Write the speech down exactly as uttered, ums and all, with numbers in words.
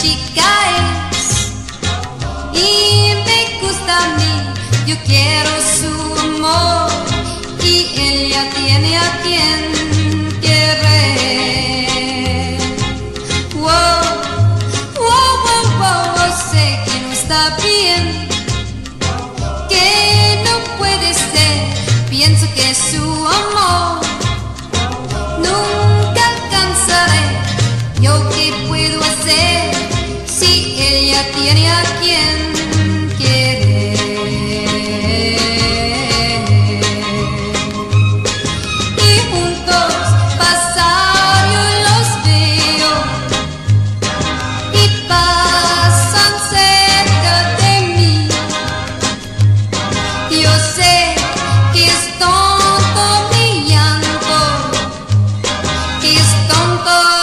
chica es y me gusta a mí, yo quiero su amor y ella tiene a quien querer. Wow, wow, wow, wow, sé que no está bien, que no puede ser, pienso que su amor nunca alcanzaré. ¿Yo qué puedo hacer si ella tiene a quien querer? Y juntos pasar yo los veo y pasan cerca de mí. Yo sé que es tonto mi llanto, que es tonto